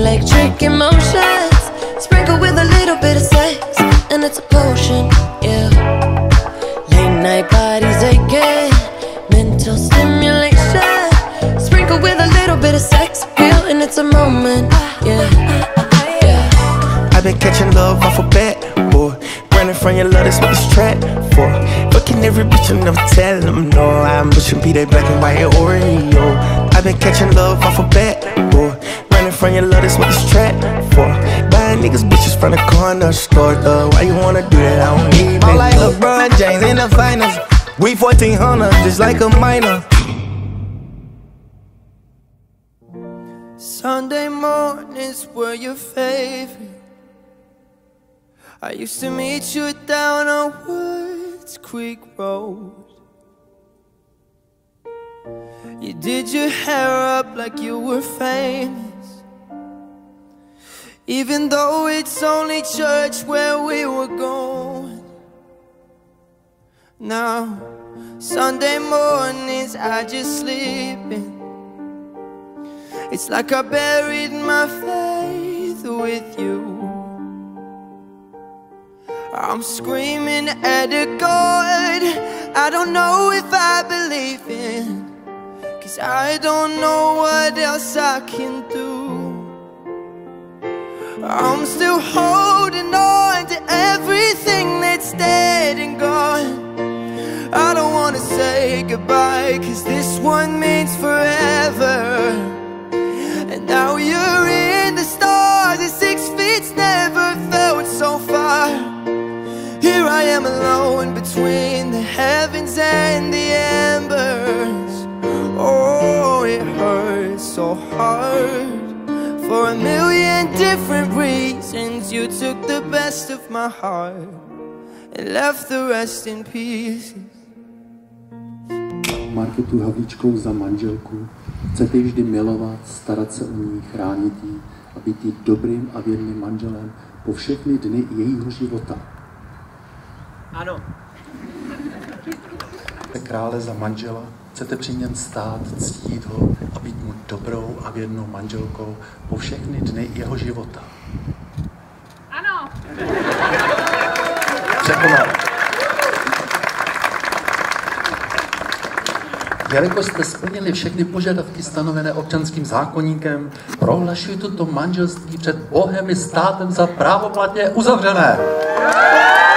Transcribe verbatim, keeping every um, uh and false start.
Electric emotions, sprinkled with a little bit of sex, and it's a potion, yeah. Late night bodies aching, mental stimulation, sprinkled with a little bit of sex appeal, and it's a moment, yeah, yeah. I've been catching love off a bat, boy. Running from your love, that's what this track for. Fucking every bitch and never tell them no. I'm pushing be that black and white Oreo. I've been catching love off a bat, boy. Running from your love, that's what this track for. Buying niggas bitches from the corner store, though. Why you wanna do that? I don't need it. I'm like LeBron James in the finals. We fourteen hundred, just like a minor. Sunday mornings were your favorite. I used to meet you down on Woods Creek Road. You did your hair up like you were famous, even though it's only church where we were going. Now, Sunday mornings I just sleep in. It's like I buried my faith with you. I'm screaming at a God I don't know if I believe in, 'cause I don't know what else I can do. I'm still holding on to everything that's dead and gone. I don't wanna say goodbye, 'cause this one means forever. And now you're in the stars, and six feet's never felt so far. Here I am alone between the heavens and the embers. Oh, it hurts so hard. For a million different reasons, you took the best of my heart and left the rest in pieces. Markétu Havlíčkovou za manželku chcete ji vždy milovat, starat se o ní, chránit ji a být jí dobrým a věrným manželem po všechny dny jejího života. Ano. Krále za manžela, chcete při něm stát, ctít ho a být mu dobrou a věrnou manželkou po všechny dny jeho života. Ano. Překonal. Jelikož jste splnili všechny požadavky stanovené občanským zákoníkem, prohlašuji toto manželství před Bohem i státem za právoplatně uzavřené.